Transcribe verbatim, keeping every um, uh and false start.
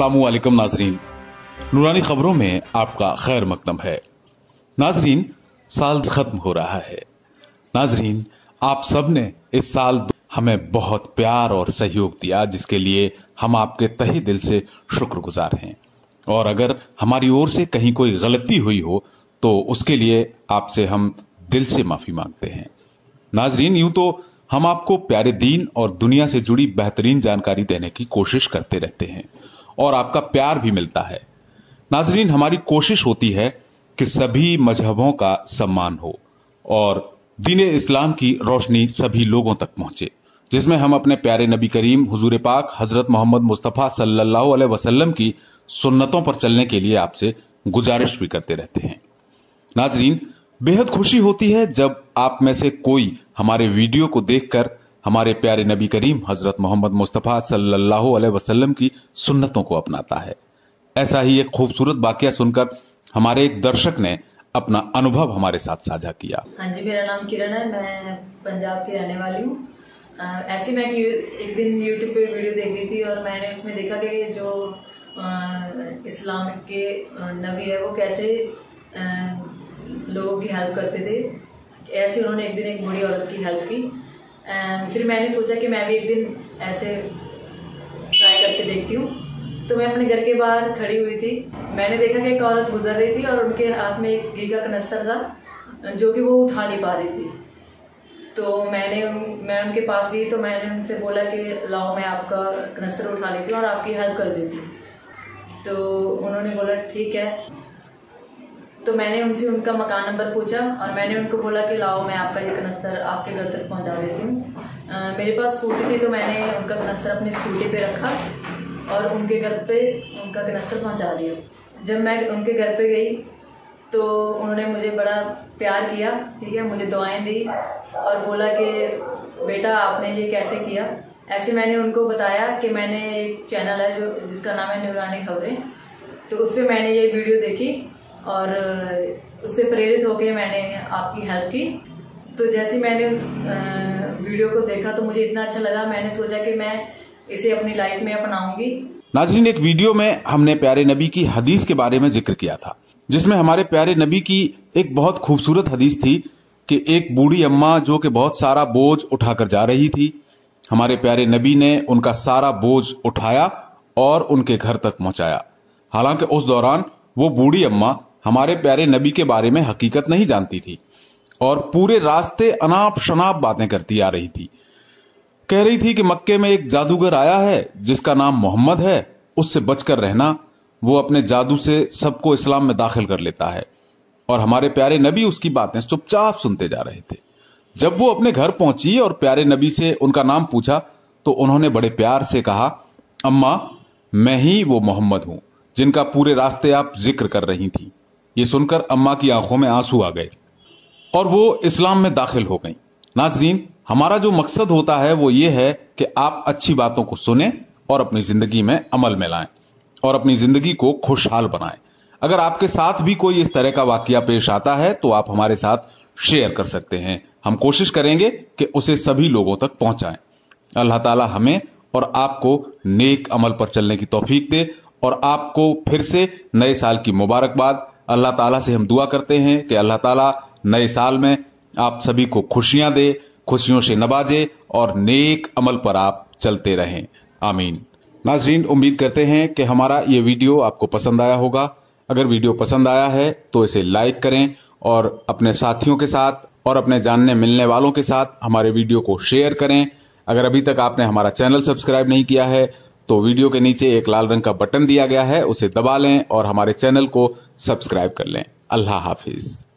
अस्सलामु अलैकुम नाजरीन, नूरानी खबरों में आपका खैर मकदम है। नाजरीन, साल खत्म हो रहा है। नाजरीन, आप सब ने इस साल हमें बहुत प्यार और सहयोग दिया, जिसके लिए हम आपके तहे दिल से शुक्रगुजार हैं। और अगर हमारी ओर से कहीं कोई गलती हुई हो तो उसके लिए आपसे हम दिल से माफी मांगते हैं। नाजरीन, यूं तो हम आपको प्यारे दीन और दुनिया से जुड़ी बेहतरीन जानकारी देने की कोशिश करते रहते हैं और आपका प्यार भी मिलता है। नाजरीन, हमारी कोशिश होती है कि सभी मजहबों का सम्मान हो और दीन इस्लाम की रोशनी सभी लोगों तक पहुंचे, जिसमें हम अपने प्यारे नबी करीम हुजूर पाक हजरत मोहम्मद मुस्तफा सल्लल्लाहु अलैहि वसल्लम की सुन्नतों पर चलने के लिए आपसे गुजारिश भी करते रहते हैं। नाजरीन, बेहद खुशी होती है जब आप में से कोई हमारे वीडियो को देखकर हमारे प्यारे नबी करीम हजरत मोहम्मद मुस्तफा सल्लल्लाहु अलैहि वसल्लम की सुन्नतों को अपनाता है। ऐसा ही एक खूबसूरत वाकया सुनकर हमारे एक दर्शक ने अपना अनुभव हमारे साथ साझा किया। हाँ जी, मेरा नाम किरण है, मैं पंजाब की रहने वाली हूँ। ऐसे मैं एक दिन यूट्यूब पे वीडियो देख रही थी और मैंने उसमें देखा कि जो इस्लाम के नबी है वो कैसे लोगों की हेल्प करते थे। ऐसे उन्होंने एक दिन एक बूढ़ी औरत की हेल्प की। फिर मैंने सोचा कि मैं भी एक दिन ऐसे ट्राई करके देखती हूँ। तो मैं अपने घर के बाहर खड़ी हुई थी, मैंने देखा कि एक औरत गुजर रही थी और उनके हाथ में एक घी का कनस्तर था जो कि वो उठा नहीं पा रही थी। तो मैंने मैं उनके पास गई तो मैंने उनसे बोला कि लाओ मैं आपका कनस्तर उठा लेती हूँ और आपकी हेल्प कर देती हूँ। तो उन्होंने बोला ठीक है। तो मैंने उनसे उनका मकान नंबर पूछा और मैंने उनको बोला कि लाओ मैं आपका ये कनस्तर आपके घर तक पहुंचा देती हूँ। मेरे पास स्कूटी थी तो मैंने उनका कनस्तर अपनी स्कूटी पे रखा और उनके घर पे उनका कनस्तर पहुंचा दिया। जब मैं उनके घर पे गई तो उन्होंने मुझे बड़ा प्यार किया, ठीक है, मुझे दुआएं दी और बोला कि बेटा आपने ये कैसे किया। ऐसे मैंने उनको बताया कि मैंने एक चैनल है जो जिसका नाम है नूरानी खबरें, तो उस पर मैंने ये वीडियो देखी और उससे प्रेरित होकर मैंने आपकी हेल्प की। तो जैसे मैंने उस वीडियो को देखा तो मुझे इतना अच्छा लगा, मैंने सोचा कि मैं इसे अपनी लाइफ में अपनाऊंगी। नाज़रीन, एक वीडियो में हमने प्यारे नबी की हदीस के बारे में जिक्र किया था, जिसमें हमारे प्यारे नबी की एक बहुत खूबसूरत हदीस थी कि एक बूढ़ी अम्मा जो कि बहुत सारा बोझ उठाकर जा रही थी, हमारे प्यारे नबी ने उनका सारा बोझ उठाया और उनके घर तक पहुंचाया। हालांकि उस दौरान वो बूढ़ी अम्मा हमारे प्यारे नबी के बारे में हकीकत नहीं जानती थी और पूरे रास्ते अनाप शनाप बातें करती आ रही थी। कह रही थी कि मक्के में एक जादूगर आया है जिसका नाम मोहम्मद है, उससे बचकर रहना, वो अपने जादू से सबको इस्लाम में दाखिल कर लेता है। और हमारे प्यारे नबी उसकी बातें चुपचाप सुनते जा रहे थे। जब वो अपने घर पहुंची और प्यारे नबी से उनका नाम पूछा तो उन्होंने बड़े प्यार से कहा, अम्मा मैं ही वो मोहम्मद हूं जिनका पूरे रास्ते आप जिक्र कर रही थी। ये सुनकर अम्मा की आंखों में आंसू आ गए और वो इस्लाम में दाखिल हो गईं। नाजरीन, हमारा जो मकसद होता है वो ये है कि आप अच्छी बातों को सुने और अपनी जिंदगी में अमल में लाएं और अपनी जिंदगी को खुशहाल बनाएं। अगर आपके साथ भी कोई इस तरह का वाकया पेश आता है तो आप हमारे साथ शेयर कर सकते हैं। हम कोशिश करेंगे कि उसे सभी लोगों तक पहुंचाएं। अल्लाह ताला हमें और आपको नेक अमल पर चलने की तौफीक दे और आपको फिर से नए साल की मुबारकबाद। अल्लाह ताला से हम दुआ करते हैं कि अल्लाह ताला नए साल में आप सभी को खुशियां दे, खुशियों से नवाजे और नेक अमल पर आप चलते रहें। आमीन। नाज़रीन, उम्मीद करते हैं कि हमारा ये वीडियो आपको पसंद आया होगा। अगर वीडियो पसंद आया है तो इसे लाइक करें और अपने साथियों के साथ और अपने जानने मिलने वालों के साथ हमारे वीडियो को शेयर करें। अगर अभी तक आपने हमारा चैनल सब्सक्राइब नहीं किया है तो वीडियो के नीचे एक लाल रंग का बटन दिया गया है, उसे दबा लें और हमारे चैनल को सब्सक्राइब कर लें। अल्लाह हाफिज।